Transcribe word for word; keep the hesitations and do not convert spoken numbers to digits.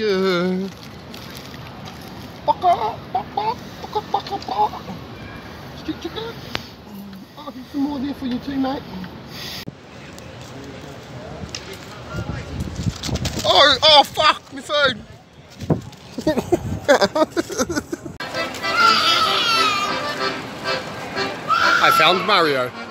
you. Baka, baka, baka, baka, baka. Street chicken. I'll get some more there for you too, mate. Oh, oh fuck, my phone. I found Mario.